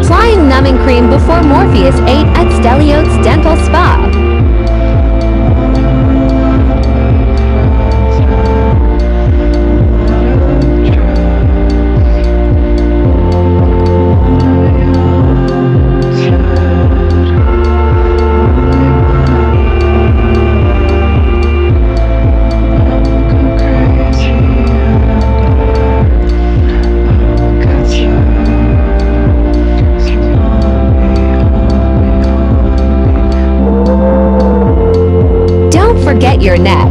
Applying numbing cream before Morpheus8 at Morpheus8's Dental Spa. Forget your neck.